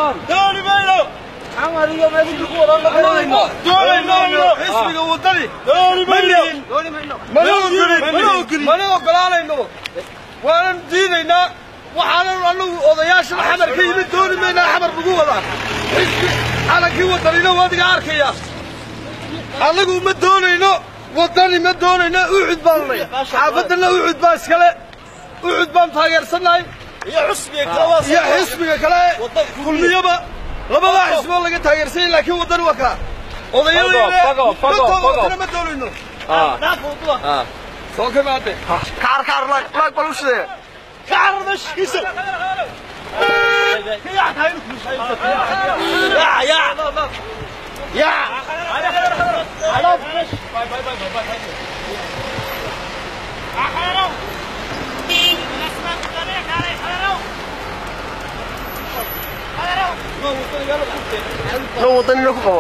دوري مايلو عمر يوم هذيك الكورة الله دوري مايلو حسبي وطني دوري مايلو دوري مايلو مايلو قلالينو وأنا دينينا وحنا نقول أضياش الحمر كي دوري مايلو حمر بقوة حسبي على كي وطنينا وادي عاركيا على قوم مدونينا وطني مدونينا أعد بالله حافظنا أعد باس كله أعد بام تاجر سناي يا حسبي كلا كل يوم لما حسب الله قد تاجر سين لكن وطن وكا وضيعوا فقط مدونينا نافوطوا فوق ما أنت كار لا بلوش ده كار مش كيسر يا على فيش لو وطني لك قوة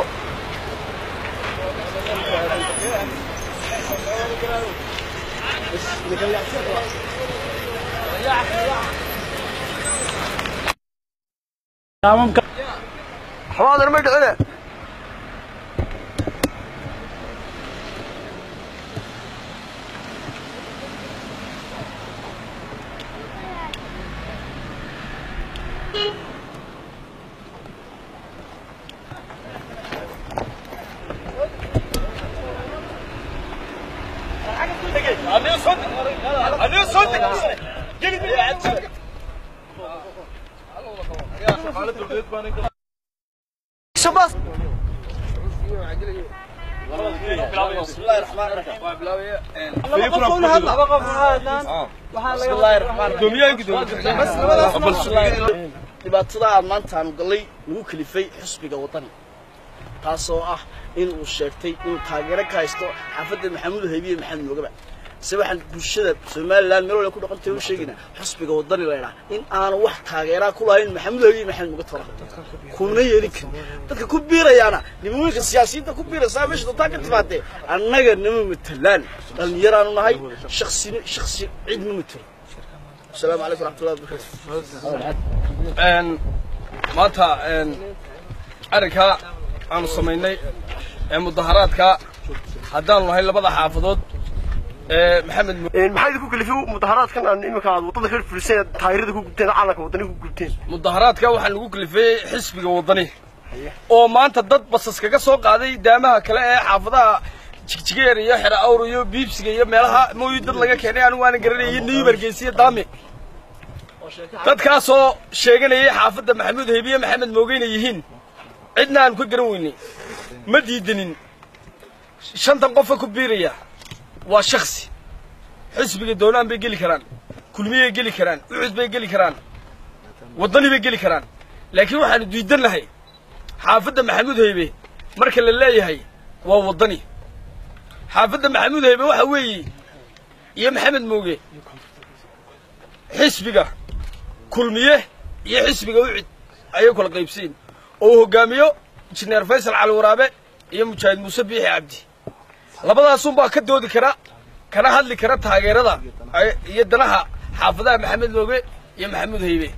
حاضر ما تقول أنا صدق جلد شباس بسم الله الرحمن الرحيم بسم الله الرحمن الرحيم dhibaatada maanta aan galay lagu kalifay xisbiga wadani taasoo ah in uu sheegtay in taageero ka haysto xaafadda maxamuud haybiye maxamed moogaba sabaxan bulshada Soomaaliland meel wala ku dhaqantay uu sheegina xisbiga wadani leeyahay in aan wax taageero ku lahayn maxamuud haybiye maxamed mooga tara kuna yeelin dadka ku biirayana nimanka siyaasiyiinta ku biiraysa meesha dadka ka timaatay annaga nima matalaan dhalinyaraan nahay shakhsi cid ma matalo السلام عليكم ورحمة الله وبركاته. ماتا أركها أنا سميني مظاهرات هدان الله إلا بضع حافظات محمد محمد كوك اللي فيه مظاهرات كان عن إمك هذا وطن خير فلسطين تايرد كوك بتين عالك وطني كوك بتين مظاهرات وحن كوك اللي فيه حسب وطني أو ما أنت ضد بس كسوق هذه دامها كلا حافظها جيجير يا حرا أوريو بيبس يا ملها مو يدر لقى كني أنا وأنا قرني نيو برجيسية دامي dadkaasoo sheeganayay xaafadda maxamuud haybiye maxamed moogeyna yihiin cidna aan ku garan weynay ma diidanin shantan qof ku biiraya waa shakhsi xisbiga doonaan bay gali karaan kulmiye gali karaan ucud bay gali karaan wadani bay gali karaan laakiin waxaan diidan lahay xaafadda maxamuud haybe marka la leeyahay waa wadani xaafadda maxamuud haybe waxa weeye iyo maxamed mooge xisbiga كلمية يحسب بجوعد أيوة كل قيبسين أو هجاميو إنجنير فيصل على ورابع يمشاهد مسبح عبدي لبضع صنبا كدو ذكرى كان هذا ذكرى تاجر هذا يدناها حافظها محمد لوبي يا محمد هيبي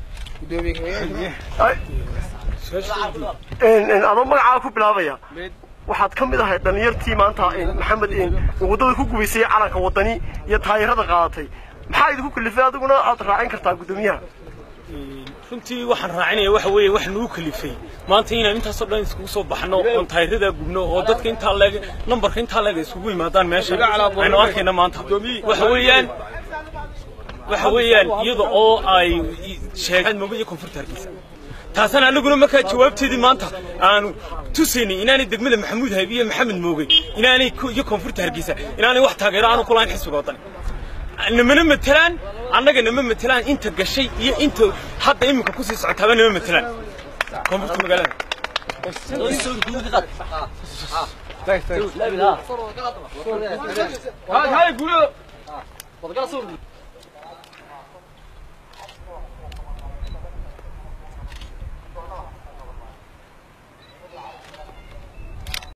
أنا ما أعرف بلاغيا waxaad ka mid ahayd dhalinyartii maanta maxamed wadada ku gubaysay calanka wadani iyo taageerada qaadatay maxay idinku kalifay adiguna aad raacin kartaa gudoomiyaha runtii waxaan raacinaya waxa weeye wax nagu kalifay maanta inaan intaas oo dhan isku soo baxno oo taageerada gubno oo dadka inta leeg numberka inta leeg isugu yimaadaan meesha aynu arkayna maanta waxa weeyaan iyada oo ay sheegeen moogay koonfurtarkiisa taasana anaguna marka jawaabteedii maanta aanu tusinay inaanay degmada maxamuud haybiye maxamed moogay inaanay iyo koonfurtarkiisa inaanay wax taageero aanu ku lahayn xisbiga wadani نمنا مثلاً عندنا نمنا مثلاً أنت قشي أنت حتى يمكن كوسي ساعتها نمنا مثلاً كم بس مقالة هاي يقولوا